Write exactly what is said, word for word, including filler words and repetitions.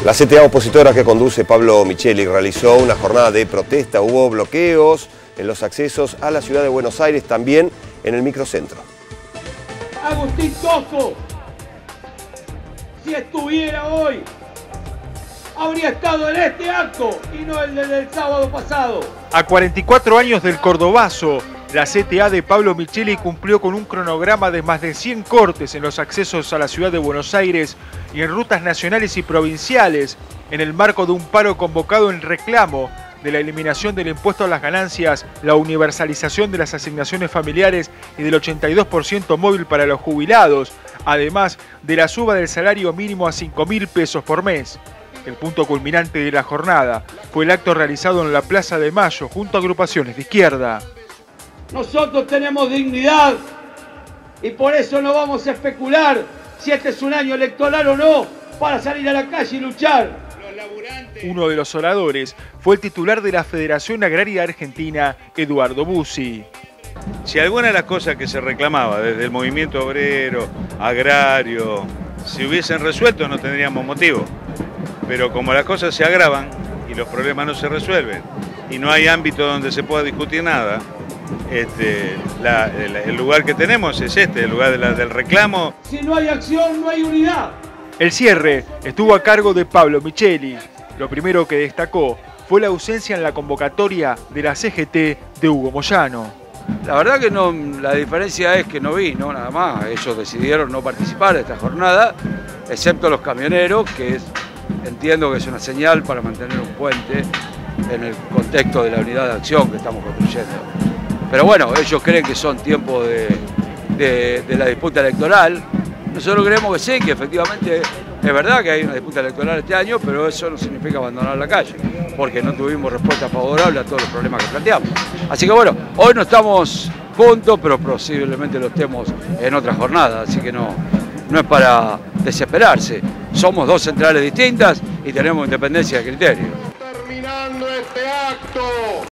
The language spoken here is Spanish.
La C T A opositora que conduce Pablo Micheli realizó una jornada de protesta. Hubo bloqueos en los accesos a la ciudad de Buenos Aires, también en el microcentro. Agustín Tosco, si estuviera hoy, habría estado en este acto y no el del sábado pasado. A cuarenta y cuatro años del Cordobazo, la C T A de Pablo Micheli cumplió con un cronograma de más de cien cortes en los accesos a la ciudad de Buenos Aires y en rutas nacionales y provinciales, en el marco de un paro convocado en reclamo de la eliminación del impuesto a las ganancias, la universalización de las asignaciones familiares y del ochenta y dos por ciento móvil para los jubilados, además de la suba del salario mínimo a cinco mil pesos por mes. El punto culminante de la jornada fue el acto realizado en la Plaza de Mayo junto a agrupaciones de izquierda. Nosotros tenemos dignidad y por eso no vamos a especular si este es un año electoral o no para salir a la calle y luchar. Uno de los oradores fue el titular de la Federación Agraria Argentina, Eduardo Bussi. Si alguna de las cosas que se reclamaba desde el movimiento obrero, agrario, se hubiesen resuelto no tendríamos motivo. Pero como las cosas se agravan y los problemas no se resuelven y no hay ámbito donde se pueda discutir nada, este, la, el, el lugar que tenemos es este, el lugar de la, del reclamo. Si no hay acción, no hay unidad. El cierre estuvo a cargo de Pablo Micheli. Lo primero que destacó fue la ausencia en la convocatoria de la C G T de Hugo Moyano. La verdad que no, la diferencia es que no vino, nada más. Ellos decidieron no participar de esta jornada, excepto los camioneros, que es, entiendo que es una señal para mantener un puente en el contexto de la unidad de acción que estamos construyendo. Pero bueno, ellos creen que son tiempos de, de, de la disputa electoral. Nosotros creemos que sí, que efectivamente es verdad que hay una disputa electoral este año, pero eso no significa abandonar la calle, porque no tuvimos respuesta favorable a todos los problemas que planteamos. Así que bueno, hoy no estamos juntos, pero posiblemente lo estemos en otra jornada, así que no, no es para desesperarse. Somos dos centrales distintas y tenemos independencia de criterio. Terminando este acto.